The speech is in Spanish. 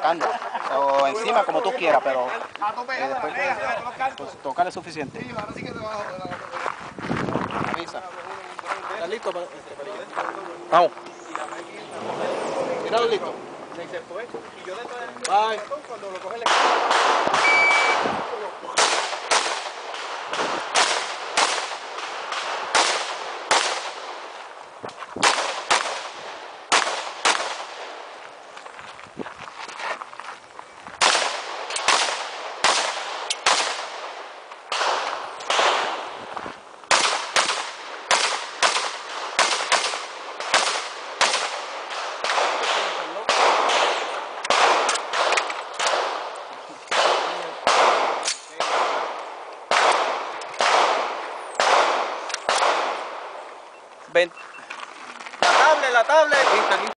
sacando. O encima como tú quieras, pero después pues, tocar es suficiente. Avisa. ¿Estás listo? Vamos. Míralo listo. Bye. La tablet.